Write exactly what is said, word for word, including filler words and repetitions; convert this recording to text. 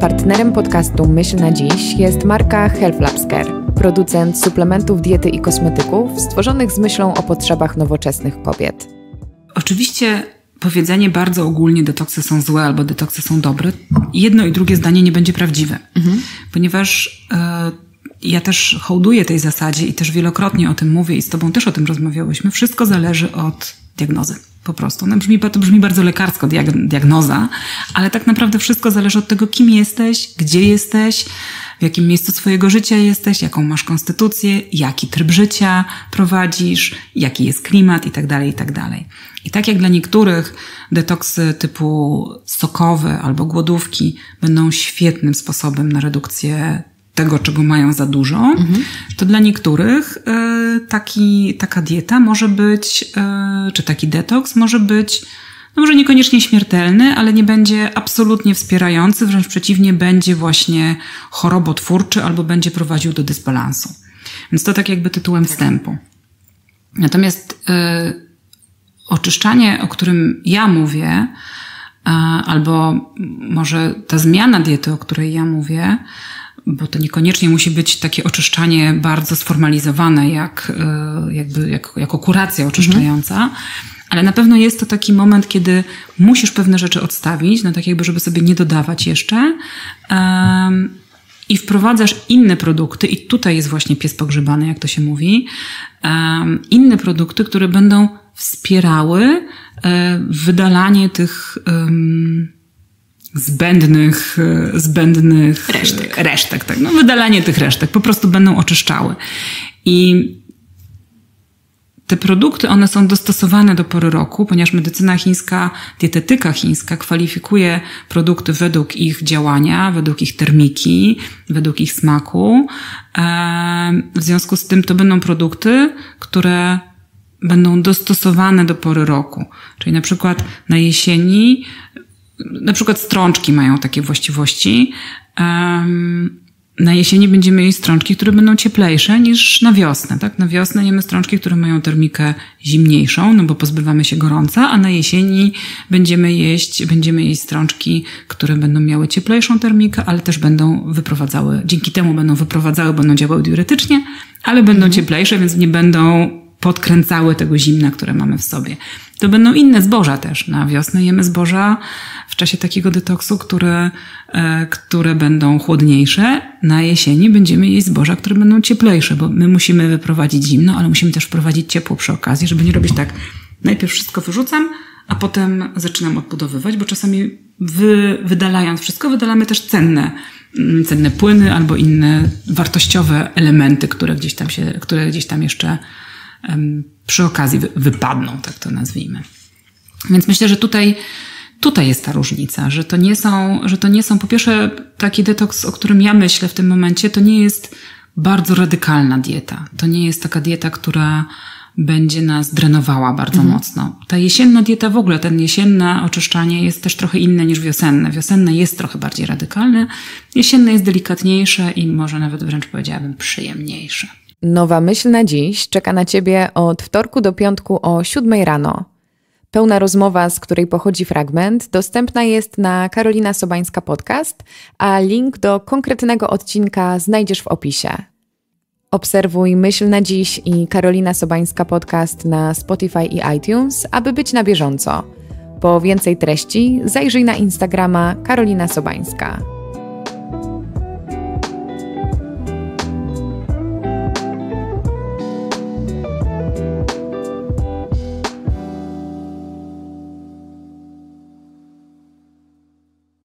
Partnerem podcastu Myśl na dziś jest marka Health Labs Care, producent suplementów diety i kosmetyków stworzonych z myślą o potrzebach nowoczesnych kobiet. Oczywiście powiedzenie bardzo ogólnie detoksy są złe albo detoksy są dobre, jedno i drugie zdanie nie będzie prawdziwe, mhm. ponieważ e, ja też hołduję tej zasadzie i też wielokrotnie o tym mówię i z tobą też o tym rozmawiałyśmy. Wszystko zależy od diagnozy. Po prostu. No brzmi, to brzmi bardzo lekarsko, diagnoza, ale tak naprawdę wszystko zależy od tego, kim jesteś, gdzie jesteś, w jakim miejscu swojego życia jesteś, jaką masz konstytucję, jaki tryb życia prowadzisz, jaki jest klimat i tak dalej, i tak dalej. I tak jak dla niektórych detoksy typu sokowe albo głodówki będą świetnym sposobem na redukcję tego, czego mają za dużo, mhm. to dla niektórych y, taki, taka dieta może być, y, czy taki detoks może być, no może niekoniecznie śmiertelny, ale nie będzie absolutnie wspierający, wręcz przeciwnie, będzie właśnie chorobotwórczy albo będzie prowadził do dysbalansu. Więc to tak jakby tytułem wstępu. Natomiast y, oczyszczanie, o którym ja mówię, y, albo może ta zmiana diety, o której ja mówię, bo to niekoniecznie musi być takie oczyszczanie bardzo sformalizowane, jak, jakby, jak, jako kuracja oczyszczająca, mhm. ale na pewno jest to taki moment, kiedy musisz pewne rzeczy odstawić, no tak jakby, żeby sobie nie dodawać jeszcze um, i wprowadzasz inne produkty i tutaj jest właśnie pies pogrzebany, jak to się mówi, um, inne produkty, które będą wspierały um, wydalanie tych um, zbędnych, zbędnych resztek. resztek tak. No, wydalanie tych resztek po prostu będą oczyszczały. I te produkty, one są dostosowane do pory roku, ponieważ medycyna chińska, dietetyka chińska kwalifikuje produkty według ich działania, według ich termiki, według ich smaku. W związku z tym to będą produkty, które będą dostosowane do pory roku. Czyli na przykład na jesieni na przykład strączki mają takie właściwości. Um, na jesieni będziemy jeść strączki, które będą cieplejsze niż na wiosnę. Tak? Na wiosnę jemy strączki, które mają termikę zimniejszą, no bo pozbywamy się gorąca, a na jesieni będziemy jeść, będziemy jeść strączki, które będą miały cieplejszą termikę, ale też będą wyprowadzały, dzięki temu będą wyprowadzały, będą działały diuretycznie, ale będą mhm. cieplejsze, więc nie będą podkręcały tego zimna, które mamy w sobie. To będą inne zboża też. Na wiosnę jemy zboża w czasie takiego detoksu, które, e, które będą chłodniejsze. Na jesieni będziemy jeść zboża, które będą cieplejsze, bo my musimy wyprowadzić zimno, ale musimy też wprowadzić ciepło przy okazji, żeby nie robić tak, najpierw wszystko wyrzucam, a potem zaczynam odbudowywać, bo czasami wy, wydalając wszystko, wydalamy też cenne, cenne płyny albo inne wartościowe elementy, które gdzieś tam się, które gdzieś tam jeszcze przy okazji wypadną, tak to nazwijmy. Więc myślę, że tutaj, tutaj jest ta różnica, że to nie są, że to nie są, po pierwsze taki detoks, o którym ja myślę w tym momencie, to nie jest bardzo radykalna dieta. To nie jest taka dieta, która będzie nas drenowała bardzo mhm. mocno. Ta jesienna dieta w ogóle, ten jesienne oczyszczanie jest też trochę inne niż wiosenne. Wiosenne jest trochę bardziej radykalne, jesienne jest delikatniejsze i może nawet wręcz powiedziałabym przyjemniejsze. Nowa myśl na dziś czeka na Ciebie od wtorku do piątku o siódmej rano. Pełna rozmowa, z której pochodzi fragment, dostępna jest na Karolina Sobańska Podcast, a link do konkretnego odcinka znajdziesz w opisie. Obserwuj Myśl na dziś i Karolina Sobańska Podcast na Spotify i iTunes, aby być na bieżąco. Po więcej treści zajrzyj na Instagrama Karolina Sobańska.